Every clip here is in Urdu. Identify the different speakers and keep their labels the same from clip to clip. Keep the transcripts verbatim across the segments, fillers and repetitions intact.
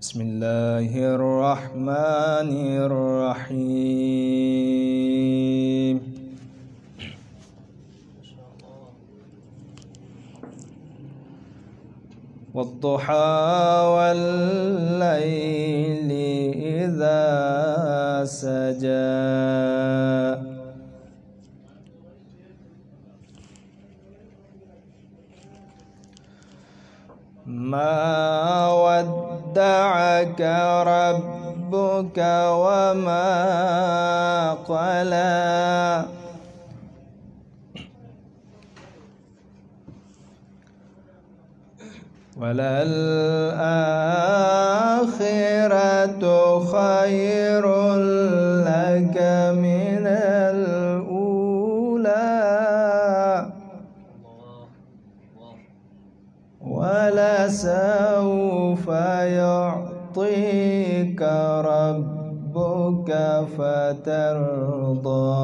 Speaker 1: بسم الله الرحمن الرحيم. والضحى والليل إذا سجى ما ودعك ربك وما قلى وللآخرة خير لك من الأولى ولسوف يعطيك ربك فترضى.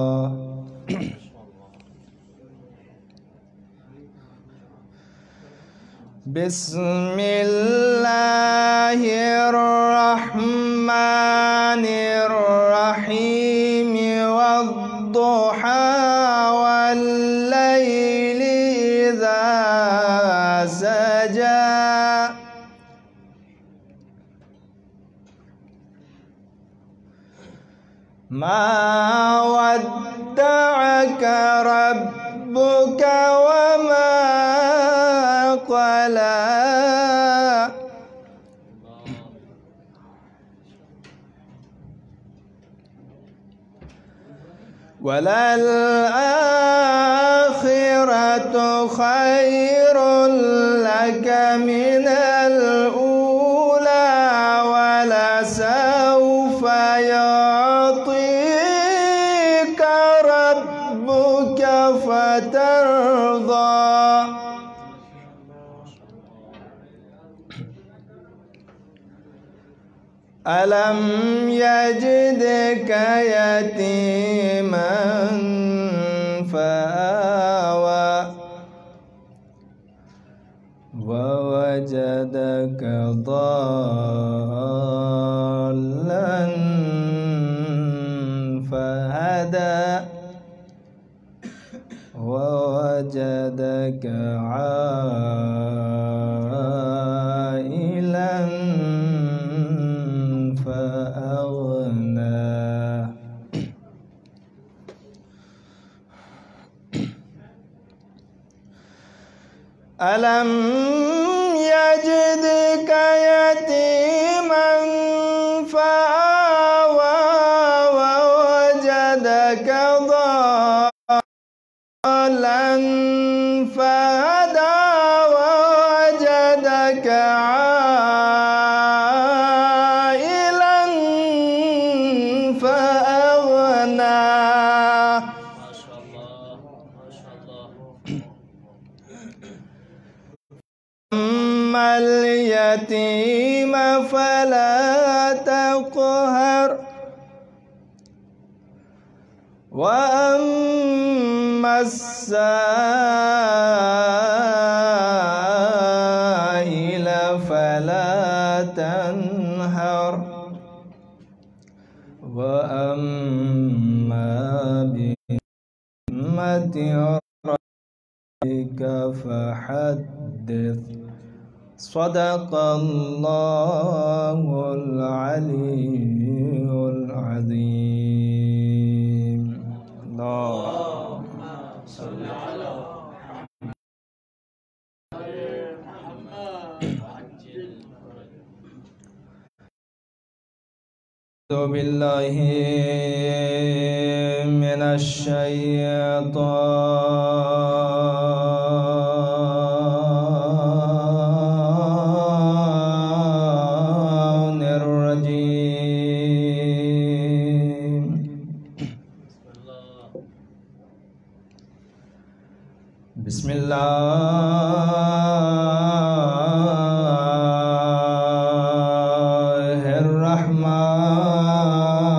Speaker 1: بسم الله الرحمن الرحيم. والضحى والليل إذا سجى ما ودعك ربك وما قلى وللآخرة خير لك من الأولى ولسوف يعطيك ربك فترضى. ألم يجدك يتيما فآوى ووجدك ضالا فهدى ووجدك عائلا فأغنى. ألم يجدك يتيما فآوى ووجدك ضالا فهدى ووجدك عائلا فأغنى. ما شاء الله ما شاء الله. أما اليتيم فلا تقهر وأما السائل فلا تنهر وأما بنعمة ربك فحدث. صدق الله العلي العظيم. اللهم صل على محمد. أعوذ بالله من الشيطان الرجيم. بسم الله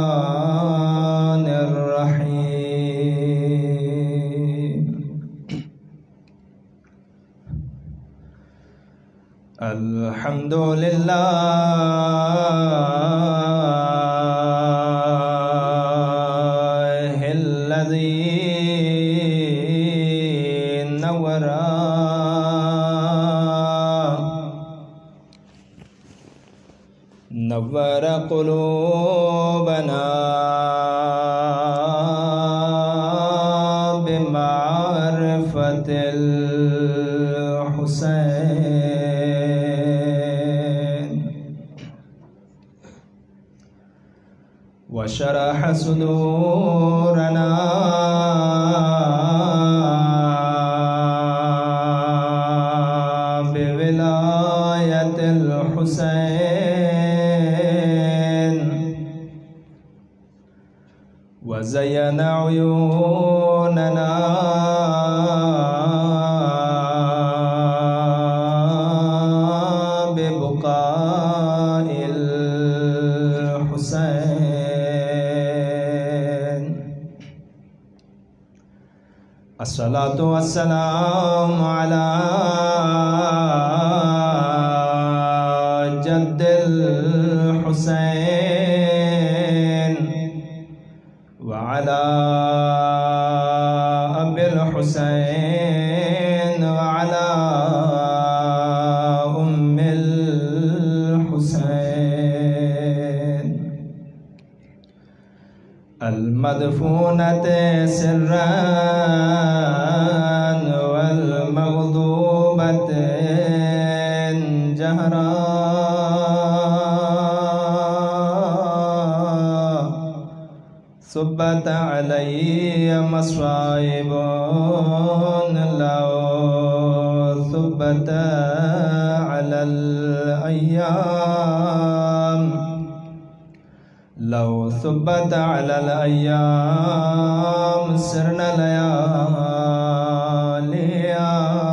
Speaker 1: الرحمن الرحيم. الحمد لله الذي نور نور قلوبنا بمعرفة الحسين وشرح صدورنا بولاية الحسين وزين عيوننا ببقاء الحسين. الصلاة والسلام على جد الحسين وعلى أبي الحسين وعلى أم الحسين المدفونة سرا والمغضوبة جهرا صبت علي مصائب لو ثبت على الأيام لو ثبت على الأيام سرنا لياليا.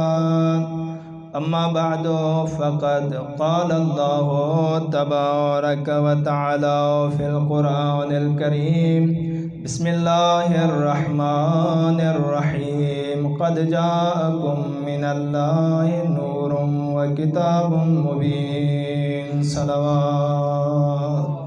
Speaker 1: أما بعد فقد قال الله تبارك وتعالى في القرآن الكريم بسم الله الرحمن الرحيم قد جاءكم من الله نور وكتاب مبين. صلوات.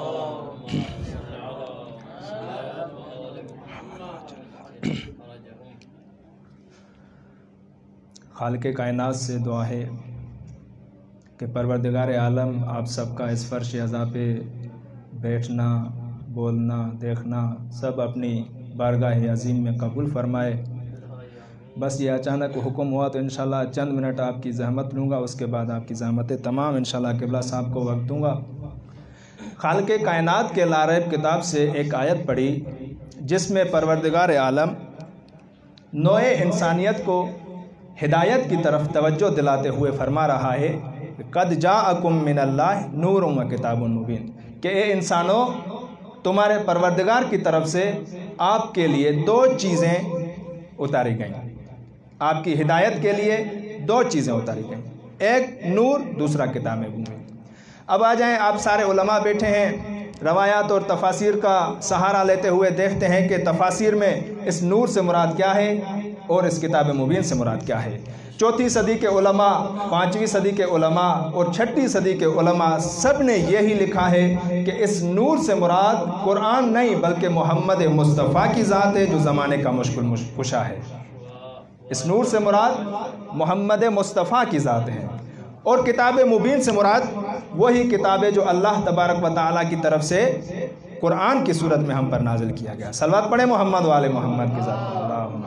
Speaker 1: خالق کائنات سے دعا ہے کہ پروردگار عالم آپ سب کا اس فرش عزا پہ بیٹھنا، بولنا، دیکھنا سب اپنی بارگاہ عظیم میں قبول فرمائے. بس یہ اچانک حکم ہوا تو انشاءاللہ چند منٹ آپ کی زحمت لوں گا، اس کے بعد آپ کی زحمتیں تمام انشاءاللہ قبلہ صاحب کو وقت دوں گا. خالق کائنات کے لاریب کتاب سے ایک آیت پڑھی جس میں پروردگار عالم نوع انسانیت کو ہدایت کی طرف توجہ دلاتے ہوئے فرما رہا ہے قد جاءکم من اللہ نور و کتاب مبین، کہ اے انسانوں تمہارے پروردگار کی طرف سے آپ کے لیے دو چیزیں اتاری گئیں، آپ کی ہدایت کے لیے دو چیزیں اتاری گئیں، ایک نور، دوسرا کتاب مبین. اب آ جائیں، آپ سارے علماء بیٹھے ہیں، روایات اور تفاسیر کا سہارا لیتے ہوئے دیکھتے ہیں کہ تفاسیر میں اس نور سے مراد کیا ہے اور اس کتاب مبین سے مراد کیا ہے. چوتھی صدی کے علماء، پانچویں صدی کے علماء اور چھٹی صدی کے علماء سب نے یہی لکھا ہے کہ اس نور سے مراد قرآن نہیں بلکہ محمد مصطفیٰ کی ذات ہے جو زمانے کا مشکل کشا ہے. اس نور سے مراد محمد مصطفیٰ کی ذات ہے، اور کتاب مبین سے مراد وہی کتاب ہے جو اللہ تبارک و تعالیٰ کی طرف سے قرآن کی صورت میں ہم پر نازل کیا گیا. صلوات پڑھیں محمد والے محمد کی ذات. اللہم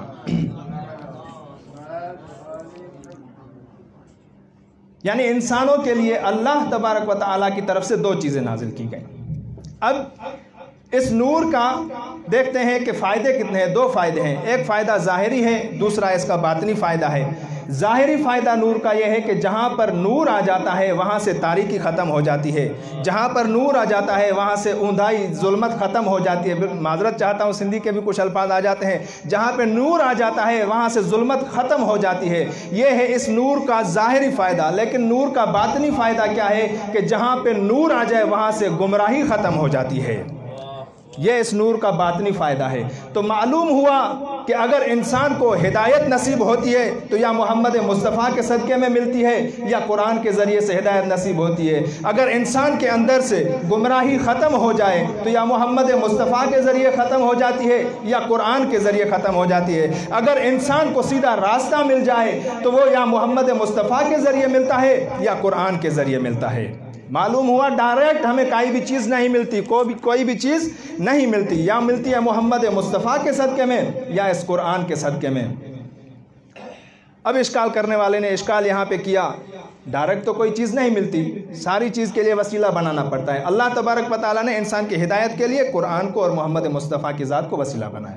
Speaker 1: یعنی انسانوں کے لیے اللہ تبارک و تعالیٰ کی طرف سے دو چیزیں نازل کی گئیں. اب اس نور کا دیکھتے ہیں کہ فائدے کتنے ہیں. دو فائدے ہیں، ایک فائدہ ظاہری ہے، دوسرا اس کا باطنی فائدہ ہے. ظاہری فائدہ نور کا یہ ہے کہ جہاں پر نور آ جاتا ہے وہاں سے تاریکی ختم ہو جاتی ہے، جہاں پر نور آ جاتا ہے وہاں سے اوندھائی ظلمت ختم ہو جاتی ہے. معذرت چاہتا ہوں سندھی کے بھی کچھ الفاظ آ جاتے ہیں. جہاں پہ نور آ جاتا ہے وہاں سے ظلمت ختم ہو جاتی ہے. یہ ہے اس نور کا ظاہری فائدہ. لیکن نور کا باطنی فائدہ کیا ہے کہ جہاں پہ نور آ جائے وہاں سے گمراہی ختم ہو جاتی ہے. یہ اس نور کا باطنی فائدہ ہے. تو معلوم ہوا کہ اگر انسان کو ہدایت نصیب ہوتی ہے تو یا محمد مصطفیٰ کے صدقے میں ملتی ہے یا قرآن کے ذریعے سے ہدایت نصیب ہوتی ہے۔ اگر انسان کے اندر سے گمراہی ختم ہو جائے تو یا محمد مصطفیٰ کے ذریعے ختم ہو جاتی ہے یا قرآن کے ذریعے ختم ہو جاتی ہے۔ اگر انسان کو سیدھا راستہ مل جائے تو وہ یا محمد مصطفیٰ کے ذریعے ملتا ہے یا قرآن کے ذریعے ملتا ہے۔ معلوم ہوا ڈائریکٹ ہمیں کوئی بھی چیز نہیں ملتی، کوئی بھی کوئی بھی چیز نہیں ملتی، یا ملتی ہے محمد مصطفیٰ کے صدقے میں یا اس قرآن کے صدقے میں۔ اب اشکال کرنے والے نے اشکال یہاں پہ کیا، ڈائریکٹ تو کوئی چیز نہیں ملتی، ساری چیز کے لیے وسیلہ بنانا پڑتا ہے۔ اللہ تبارک و تعالیٰ نے انسان کی ہدایت کے لیے قرآن کو اور محمد مصطفیٰ کی ذات کو وسیلہ بنایا۔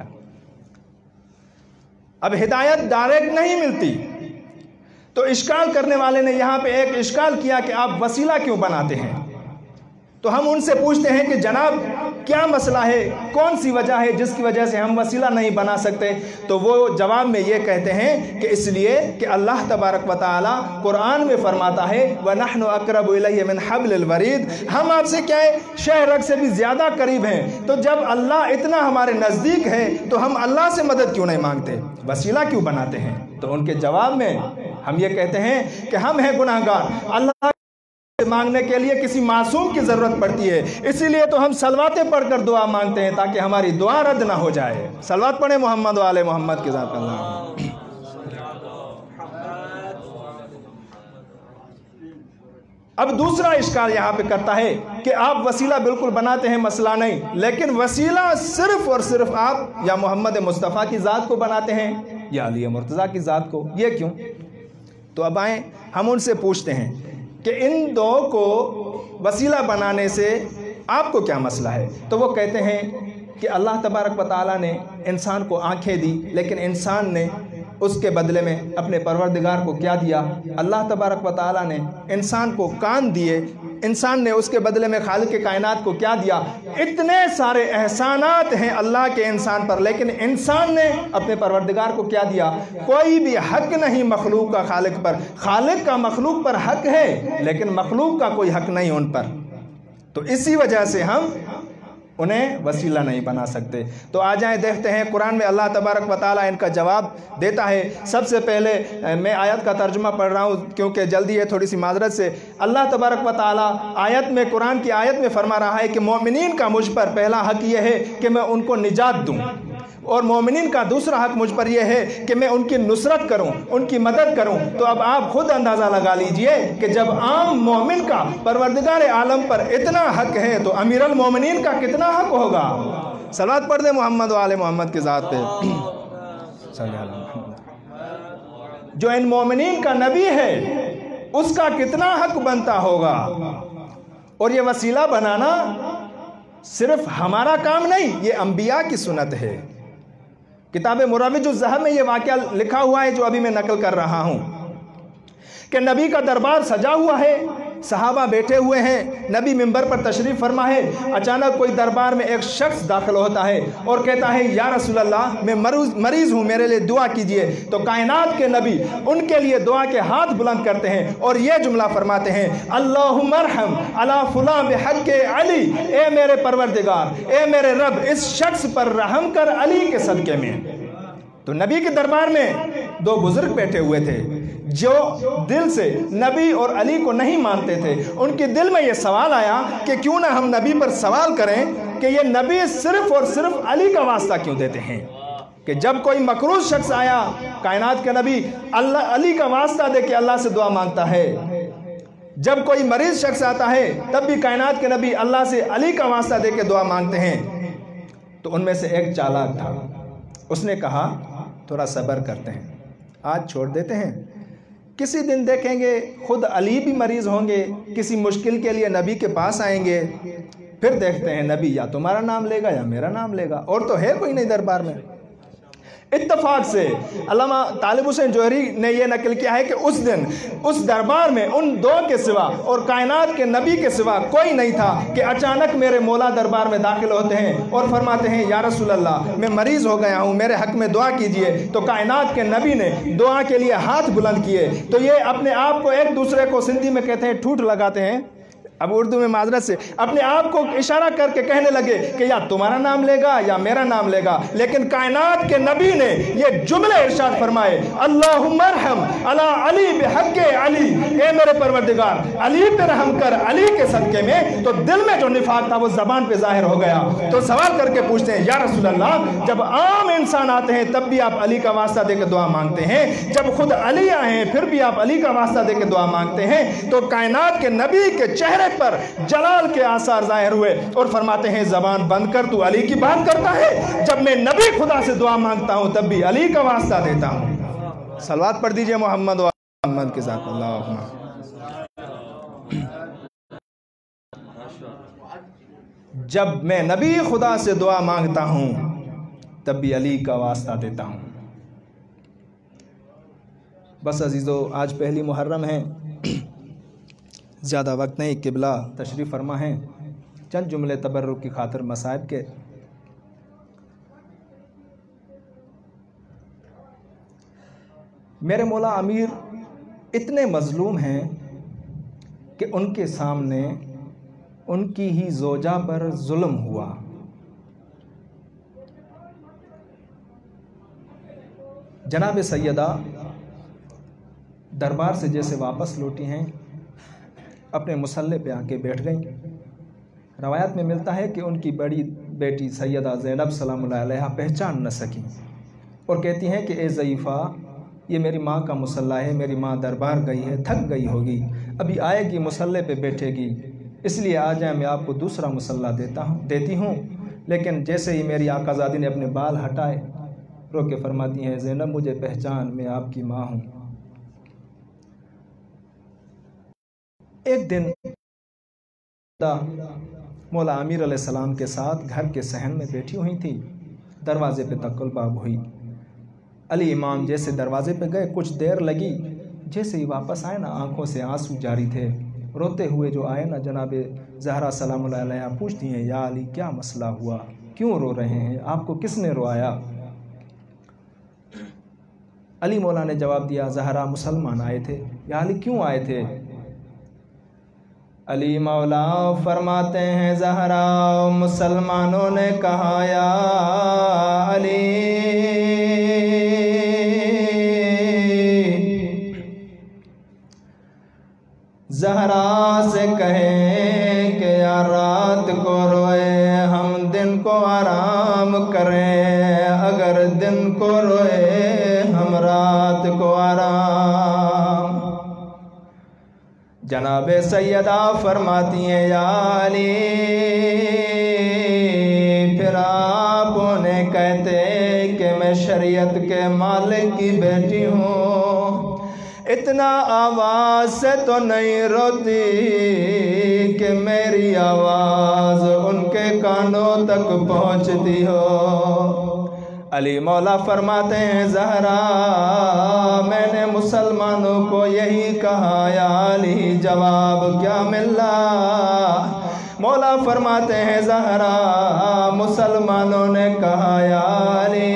Speaker 1: اب ہدایت ڈائریکٹ نہیں ملتی تو اشکال کرنے والے نے یہاں پہ ایک اشکال کیا کہ آپ وسیلہ کیوں بناتے ہیں؟ تو ہم ان سے پوچھتے ہیں کہ جناب کیا مسئلہ ہے، کون سی وجہ ہے جس کی وجہ سے ہم وسیلہ نہیں بنا سکتے؟ تو وہ جواب میں یہ کہتے ہیں کہ اس لیے کہ اللہ تبارک و تعالی قرآن میں فرماتا ہے وَنَحْنُ أَقْرَبُ إِلَيْهِ مِنْ حَبْلِ الْوَرِيدِ، ہم آپ سے کیا ہے شہ رگ سے بھی زیادہ قریب ہیں۔ تو جب اللہ اتنا ہمارے نزدیک ہے تو ہم اللہ سے مدد کیوں نہیں مانگتے، وسیلہ کیوں بناتے ہیں؟ تو ان کے جواب میں ہم یہ کہتے ہیں کہ ہم ہیں گناہگار، اللہ مانگنے کے لیے کسی معصوم کی ضرورت پڑتی ہے، اسی لیے تو ہم صلواتیں پڑھ کر دعا مانگتے ہیں تاکہ ہماری دعا رد نہ ہو جائے۔ صلوات پڑھیں محمد و آل محمد کی ذات اللہ۔ اب دوسرا اشکال یہاں پہ کرتا ہے کہ آپ وسیلہ بالکل بناتے ہیں، مسئلہ نہیں، لیکن وسیلہ صرف اور صرف آپ یا محمد مصطفیٰ کی ذات کو بناتے ہیں یا علی مرتضیٰ کی ذات کو، یہ کیوں؟ تو اب آئیں ہم ان سے پوچھتے ہیں کہ ان دو کو وسیلہ بنانے سے آپ کو کیا مسئلہ ہے؟ تو وہ کہتے ہیں کہ اللہ تبارک و تعالیٰ نے انسان کو آنکھیں دی، لیکن انسان نے اس کے بدلے میں اپنے پروردگار کو کیا دیا؟ اللہ تبارک و تعالیٰ نے انسان کو کان دیے، انسان نے اس کے بدلے میں خالق کائنات کو کیا دیا؟ اتنے سارے احسانات ہیں اللہ کے انسان پر، لیکن انسان نے اپنے پروردگار کو کیا دیا؟ کوئی بھی حق نہیں مخلوق کا خالق پر، خالق کا مخلوق پر حق ہے لیکن مخلوق کا کوئی حق نہیں ان پر۔ تو اسی وجہ سے ہم انہیں وسیلہ نہیں بنا سکتے۔ تو آ جائیں دیکھتے ہیں قرآن میں اللہ تبارک و تعالیٰ ان کا جواب دیتا ہے۔ سب سے پہلے میں آیت کا ترجمہ پڑھ رہا ہوں کیونکہ جلدی ہے تھوڑی سی معذرت سے۔ اللہ تبارک و تعالیٰ آیت میں قرآن کی آیت میں فرما رہا ہے کہ مومنین کا مجھ پر پہلا حق یہ ہے کہ میں ان کو نجات دوں، اور مومنین کا دوسرا حق مجھ پر یہ ہے کہ میں ان کی نصرت کروں، ان کی مدد کروں۔ تو اب آپ خود اندازہ لگا لیجئے کہ جب عام مومن کا پروردگار عالم پر اتنا حق ہے تو امیر المومنین کا کتنا حق ہوگا؟ صلوات پڑھ دیں محمد و آل محمد کی ذات پہ۔ جو ان مومنین کا نبی ہے اس کا کتنا حق بنتا ہوگا؟ اور یہ وسیلہ بنانا صرف ہمارا کام نہیں، یہ انبیاء کی سنت ہے۔ کتاب مروج الذہب میں یہ واقعہ لکھا ہوا ہے جو ابھی میں نقل کر رہا ہوں کہ نبی کا دربار سجا ہوا ہے، صحابہ بیٹھے ہوئے ہیں، نبی منبر پر تشریف فرما ہے، اچانک کوئی دربار میں ایک شخص داخل ہوتا ہے اور کہتا ہے یا رسول اللہ میں مریض ہوں، میرے لیے دعا کیجئے۔ تو کائنات کے نبی ان کے لیے دعا کے ہاتھ بلند کرتے ہیں اور یہ جملہ فرماتے ہیں اللہم ارحم علی فلاں بحق علی، اے میرے پروردگار، اے میرے رب اس شخص پر رحم کر علی کے صدقے میں۔ تو نبی کے دربار میں دو بزرگ بیٹھے ہوئے تھے جو دل سے نبی اور علی کو نہیں مانتے تھے۔ ان کے دل میں یہ سوال آیا کہ کیوں نہ ہم نبی پر سوال کریں کہ یہ نبی صرف اور صرف علی کا واسطہ کیوں دیتے ہیں؟ کہ جب کوئی مکروز شخص آیا کائنات کے نبی اللہ علی کا واسطہ دے کے اللہ سے دعا مانگتا ہے، جب کوئی مریض شخص آتا ہے تب بھی کائنات کے نبی اللہ سے علی کا واسطہ دے کے دعا مانگتے ہیں۔ تو ان میں سے ایک چالاک تھا، اس نے کہا تھوڑا صبر کرتے ہیں، آج چھوڑ دیتے ہیں، کسی دن دیکھیں گے خود علی بھی مریض ہوں گے، کسی مشکل کے لیے نبی کے پاس آئیں گے، پھر دیکھتے ہیں نبی یا تمہارا نام لے گا یا میرا نام لے گا، اور تو ہے کوئی نہیں دربار میں۔ اتفاق سے علامہ طالب حسین جوہری نے یہ نقل کیا ہے کہ اس دن اس دربار میں ان دو کے سوا اور کائنات کے نبی کے سوا کوئی نہیں تھا کہ اچانک میرے مولا دربار میں داخل ہوتے ہیں اور فرماتے ہیں یا رسول اللہ میں مریض ہو گیا ہوں، میرے حق میں دعا کیجئے۔ تو کائنات کے نبی نے دعا کے لیے ہاتھ بلند کیے۔ تو یہ اپنے آپ کو ایک دوسرے کو سندھی میں کہتے ہیں ٹھوٹ لگاتے ہیں، اب اردو میں معذرت سے اپنے آپ کو اشارہ کر کے کہنے لگے کہ یا تمہارا نام لے گا یا میرا نام لے گا، لیکن کائنات کے نبی نے یہ جملے ارشاد فرمائے، اللہم ارحم علی علی بحق علی، اے میرے پروردگار علی پہ رحم کر علی کے صدقے میں۔ تو دل میں جو نفاق تھا وہ زبان پہ ظاہر ہو گیا۔ تو سوال کر کے پوچھتے ہیں یا رسول اللہ، جب عام انسان آتے ہیں تب بھی آپ علی کا واسطہ دے کے دعا مانگتے ہیں، جب خود علی آئے ہیں پھر بھی آپ علی کا واسطہ دے کے دعا مانگتے ہیں، تو کائنات کے نبی کے چہرے پر جلال کے آثار ظاہر ہوئے اور فرماتے ہیں زبان بند کر، تو علی کی بات کرتا ہے؟ جب میں نبی خدا سے دعا مانگتا ہوں تب بھی علی کا واسطہ دیتا ہوں۔ صلوات پڑھ دیجئے محمد و محمد کے ساتھ، اللہم۔ جب میں نبی خدا سے دعا مانگتا ہوں تب بھی علی کا واسطہ دیتا ہوں۔ بس عزیزو، آج پہلی محرم ہے، زیادہ وقت نہیں، قبلہ تشریف فرما ہیں، چند جملے تبرک کی خاطر مصائب کے۔ میرے مولا امیر اتنے مظلوم ہیں کہ ان کے سامنے ان کی ہی زوجہ پر ظلم ہوا۔ جناب سیدہ دربار سے جیسے واپس لوٹی ہیں، اپنے مصلے پہ آ کے بیٹھ گئیں۔ روایات میں ملتا ہے کہ ان کی بڑی بیٹی سیدہ زینب سلام اللہ علیہا پہچان نہ سکیں اور کہتی ہیں کہ اے ضعیفہ، یہ میری ماں کا مصلہ ہے، میری ماں دربار گئی ہے، تھک گئی ہوگی، ابھی آئے گی مصلے پہ بیٹھے گی، اس لیے آ جائیں، میں آپ کو دوسرا مصلہ دیتا ہوں دیتی ہوں۔ لیکن جیسے ہی میری آقا زادی نے اپنے بال ہٹائے، رو کے فرماتی ہیں زینب مجھے پہچان، میں آپ کی ماں ہوں۔ ایک دن مولا امیر علیہ السلام کے ساتھ گھر کے صحن میں بیٹھی ہوئی تھی، دروازے پہ تقل باب ہوئی۔ علی امام جیسے دروازے پہ گئے، کچھ دیر لگی، جیسے ہی واپس آئے نا آنکھوں سے آنسو جاری تھے، روتے ہوئے جو آئے نا جناب زہرا سلام اللہ علیہ پوچھتی ہیں یا علی کیا مسئلہ ہوا، کیوں رو رہے ہیں، آپ کو کس نے روایا؟ علی مولا نے جواب دیا زہرا مسلمان آئے تھے۔ یا علی کیوں آئے تھے؟ علی مولا فرماتے ہیں زہرا مسلمانوں نے کہا یا علی زہرا سے کہیں کہ یا رات کو روئے ہم دن کو آرام کریں، اگر دن کو روئے ہم رات کو آرام۔ جناب سیدہ فرماتی ہیں یا علی پھر آپ انہیں کہتے کہ میں شریعت کے مالک کی بیٹی ہوں، اتنا آواز سے تو نہیں روتی کہ میری آواز ان کے کانوں تک پہنچتی ہو۔ علی مولا فرماتے ہیں زہرا میں نے مسلمانوں کو یہی کہا یا علی جواب کیا ملا؟ مولا فرماتے ہیں زہرا مسلمانوں نے کہا یا علی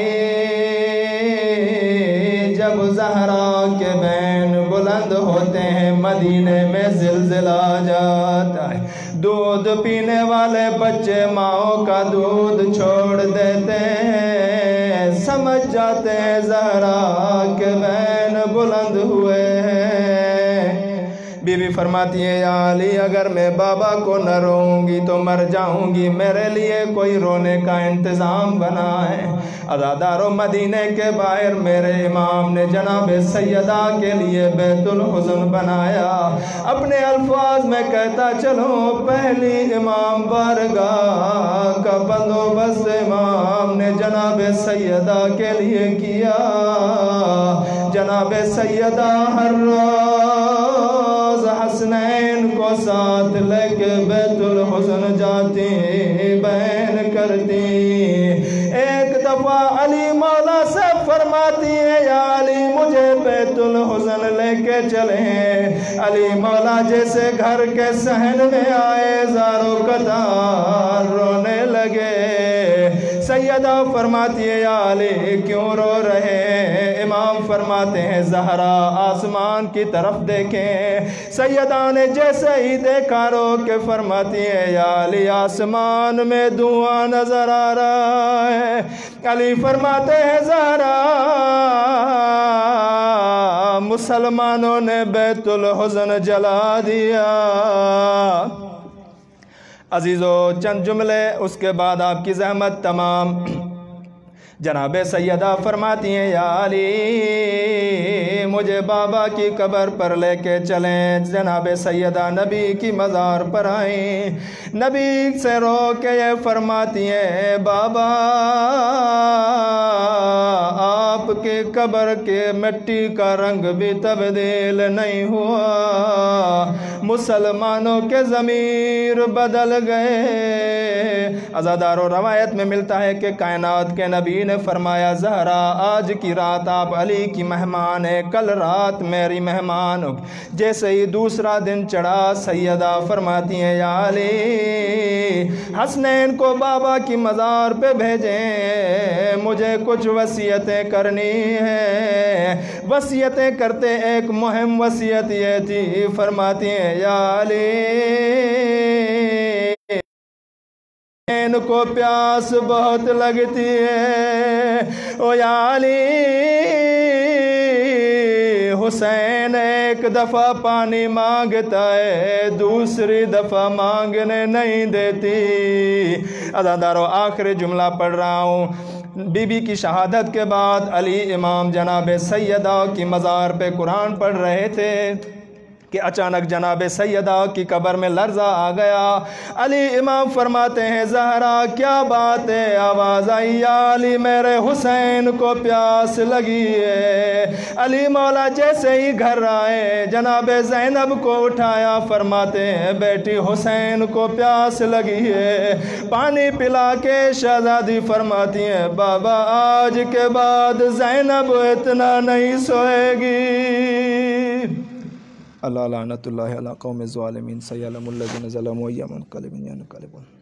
Speaker 1: جب زہرا کے بین بلند ہوتے ہیں مدینے میں زلزلہ آ جاتا ہے، دودھ پینے والے بچے ماؤں کا دودھ چھوڑ دیتے ہیں، سمجھ جاتے ہیں زہرا کے بین بلند ہوئے ہیں۔ بی بی فرماتی ہے یا علی اگر میں بابا کو نہ روں گی تو مر جاؤں گی، میرے لیے کوئی رونے کا انتظام بنا ہے۔ عزادارو مدینے کے باہر میرے امام نے جناب سیدہ کے لیے بیت الحزن بنایا، اپنے الفاظ میں کہتا چلو پہلی امام بارگاہ کا بندوبست امام نے جناب سیدہ کے لیے کیا۔ جناب سیدہ ہر روز حسنین کو ساتھ لے کے بیت الحزن جاتی بیان کرتی۔ ایک دفعہ علی مولا سے فرماتی ہے یا علی مجھے بیت الحزن لے کے چلیں۔ علی مولا جیسے گھر کے صحن میں آئے زارو قطار رونے لگے۔ سیدہ فرماتی ہے یا علی کیوں رو رہے ہیں؟ امام فرماتے ہیں زہرا آسمان کی طرف دیکھیں۔ سیدہ نے جیسے ہی دیکھا رو کے فرماتی ہے یا علی آسمان میں دھواں نظر آ رہا ہے۔ علی فرماتے ہیں زہرا مسلمانوں نے بیت الحزن جلا دیا۔ عزیزو چند جملے اس کے بعد آپ کی زحمت تمام۔ جناب سیدہ فرماتی ہیں یا علی مجھے بابا کی قبر پر لے کے چلیں۔ جناب سیدہ نبی کی مزار پر آئیں، نبی سے رو کے یہ فرماتی ہیں بابا آپ کے قبر کے مٹی کا رنگ بھی تبدیل نہیں ہوا، مسلمانوں کے ضمیر بدل گئے۔ عزادارو روایت میں ملتا ہے کہ کائنات کے نبی نے فرمایا زہرا آج کی رات آپ علی کی مہمان ہے، کل رات میری مہمان ہو۔ جیسے ہی دوسرا دن چڑھا سیدہ فرماتی ہیں یا علی حسنین کو بابا کی مزار پہ بھیجیں، مجھے کچھ وصیتیں کرنی ہیں۔ وصیتیں کرتے ایک مہم وصیت یہ تھی، فرماتی ہیں یا علی ان کو پیاس بہت لگتی ہے، او یا علی حسین ایک دفعہ پانی مانگتا ہے دوسری دفعہ مانگنے نہیں دیتی۔ عزادارو آخری جملہ پڑھ رہا ہوں۔ بی بی کی شہادت کے بعد علی امام جناب سیدہ کی مزار پہ قرآن پڑھ رہے تھے کہ اچانک جناب سیدہ کی قبر میں لرزہ آ گیا۔ علی امام فرماتے ہیں زہرا کیا بات ہے؟ آواز آئی یا علی میرے حسین کو پیاس لگی ہے۔ علی مولا جیسے ہی گھر آئے جناب زینب کو اٹھایا، فرماتے ہیں بیٹی حسین کو پیاس لگی ہے، پانی پلا کے شہزادی فرماتی ہیں بابا آج کے بعد زینب اتنا نہیں سوئے گی۔ اللہ لعنت اللہ علی قوم الظالمین سیعلم الذین ظلموا ایام منقلب ینقلبون۔